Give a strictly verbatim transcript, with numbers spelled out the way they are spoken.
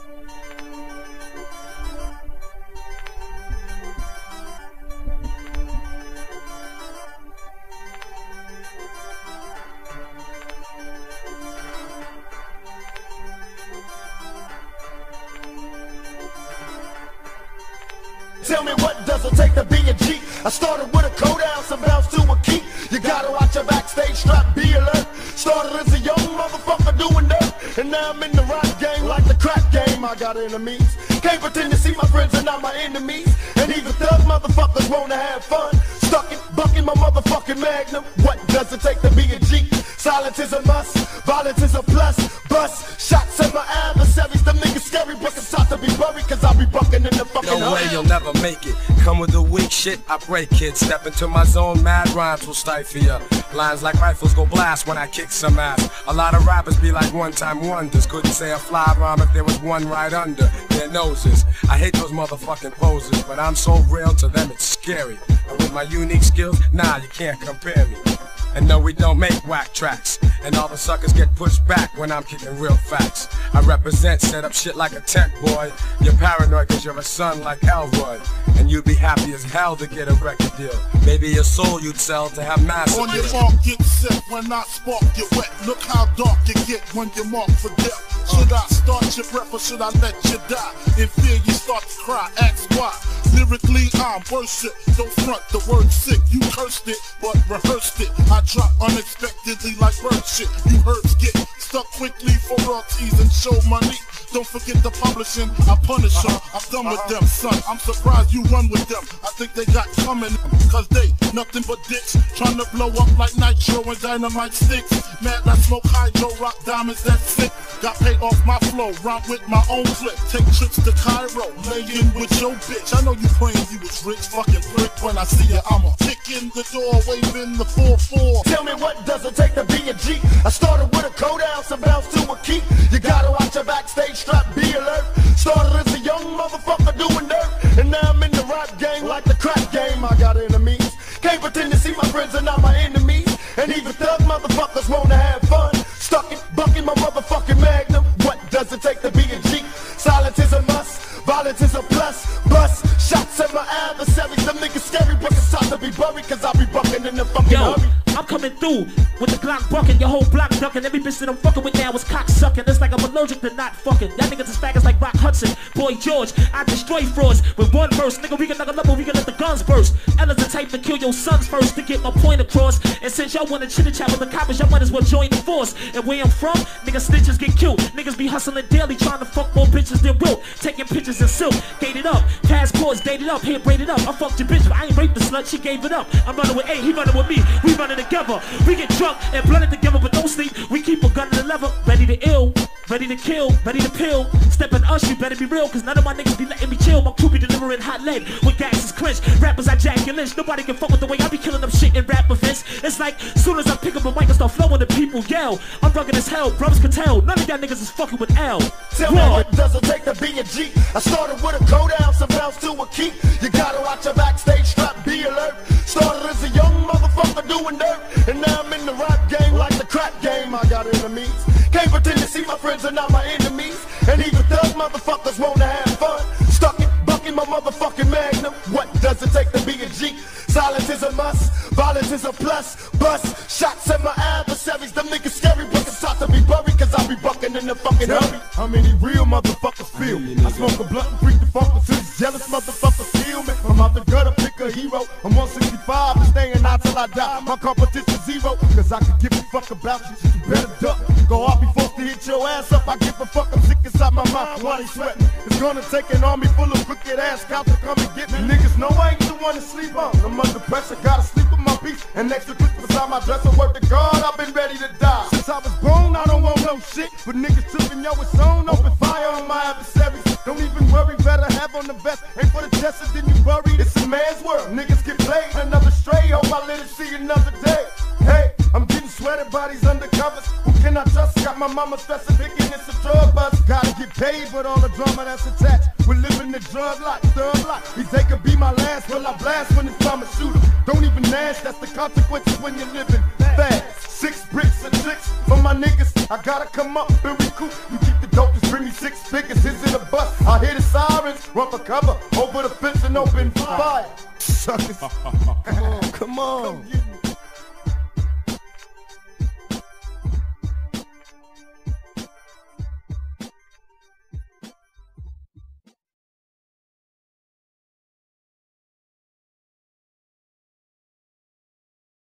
Tell me what does it take to be a G? I started with a code down, some bounce to a key. You gotta watch your backstage strap, be alert. Started as a young motherfucker doing dirt, and now I'm in the rap game like the crack game. I got enemies, can't pretend to see my friends are not my enemies. And even thug motherfuckers wanna have fun. Stuck it, bucking my motherfucking magnum. What does it take to be a G? Silence is a must, violence is a plus. Bust, shots at my adversaries. Them niggas scary, but it's time to be buried, cause I'll be bucking in the fucking No way, you'll never make it. Come with the weak shit, I break kids. Step into my zone, mad rhymes will stifle ya. Lines like rifles go blast when I kick some ass. A lot of rappers be like one-time wonders. Couldn't say a fly rhyme if there was one right under their noses. I hate those motherfucking poses, but I'm so real to them it's scary. And with my unique skills, nah, you can't compare me. And no, we don't make whack tracks. And all the suckers get pushed back when I'm kicking real facts. I represent, set up shit like a tent, boy. You're paranoid cause you're a son like Elroy. And you'd be happy as hell to get a record deal. Maybe your soul you'd sell to have massive. On your mark, get set. When I spark, get wet. Look how dark you get when you're marked for death. Should I start your breath or should I let you die? In fear you start to cry, ask why. Lyrically I'm worship, don't front the word sick. You cursed it, but rehearsed it. I drop unexpectedly like bird shit. You herbs get stuck quickly for royalties and show money. Don't forget the publishing, I punish them. I'm done with them, son. I'm surprised you run with them. I think they got coming, cause they nothing but dicks. Trying to blow up like nitro and dynamite sticks. Mad I smoke hydro, rock diamonds, that's sick. Got paid off my flow, rhyme with my own clip. Take trips to Cairo, lay in with your bitch. I know you praying you was rich, fucking prick. When I see you, I'ma kick in the door, waving the four four. Tell me what does it take to be a G? I started with a code down, some bounce to a key. You gotta watch your backstage strap, be alert. Started as a young motherfucker doing dirt, and now I'm in the rap game like the crack game. I got enemies, can't pretend to see my friends are not my enemies. And even thug motherfuckers wanna have fun. Stuck it, bucking my motherfucking magnum. What does it take to be a G? Silence is a must, violence is a plus. Bust, shots at my adversaries. Them niggas scary, but it's time to be buried, cause I'll be bucking in the fucking Yo, hurry. I'm coming through with the Glock bucking, your whole block ducking. Every bitch that I'm fucking with now is cock sucking. It's like I'm allergic to not fucking. Y'all niggas is faggots like Rock Hudson. Boy George, I destroy frauds with one verse. Nigga, we can knock a level, we can let the guns burst. Ella's the type to kill your sons first to get my point across. And since y'all wanna chit chat with the coppers, y'all might as well join the force. And where I'm from, niggas snitches get killed. Niggas be hustling daily, trying to fuck more bitches than Wilt. Taking pictures in silk, gated up. Passports dated up, hair braided up. I fucked your bitch, but I ain't raped the slut, she gave it up. I'm running with A, he running with me, we running together. We get drunk and blended together, but don't sleep. We keep a gun in the lever, ready to ill, ready to kill, ready to pill. Stepping us, you better be real, cause none of my niggas be letting me chill. My crew be delivering hot lead when gas is clenched. Rappers I jack and lynch, nobody can fuck with the way I be killing them shit in rap events. It's like, soon as I pick up a mic and start flowing, the people yell. I'm rugged as hell, brothers can tell. None of y'all niggas is fucking with L. Tell me what does it take to be a G? I started with a code down, some bounce to a key. You gotta watch your backstage strap, be alert. Started as a young motherfucker doing dirt, and now I'm in the rap game like the crack game. I got enemies, can't pretend to see my friends are not my enemies. And even thug motherfuckers wanna have fun. Stuck it, bucking my motherfucking magnum. What does it take to be a G? Silence is a must, violence is a plus. Bust, shots at my adversaries. Them niggas scary, but it's time to be buried, cause I'll be bucking in the fucking hurry. How many real motherfuckers feel me? I smoke a blunt and freak the funk until these jealous motherfuckers feel me. I'm out the gutter, pick a hero. I'm one sixty-five and staying out till I die. My competition zero, cause I can give a fuck about you. You better duck. Go off before to hit your ass up. I give a fuck, I'm sick inside my mind while he sweating. It's gonna take an army full of crooked ass cops to come and get me. Niggas know I ain't the one to sleep on. I'm under pressure, gotta sleep with my peace. And extra quick beside my dresser, word to God, I've been ready to die. Since I was born, I don't want no shit. But niggas tripping, yo, it's on. Open fire on my adversaries. Don't even worry, better have on the vest. Ain't for the test, then you buried. It's a man's world, niggas get played. Another stray, hope I live to see another day. Hey, I'm getting sweated by these undercovers. Who can I trust? Got my mama stressing, thinking it's a drug bust. Gotta get paid, but all the drama that's attached. We're living the drug life, thug life. These they could be my last, will I blast when it's time to shoot 'em. Don't even ask, that's the consequences when you're living. fast. Six bricks and six for my niggas. I gotta come up and recoup. You keep the dope, just bring me six figures. Is it a bust? I hear the sirens, run for cover, over the fence and open fire. Suckers. Come on, come on. Come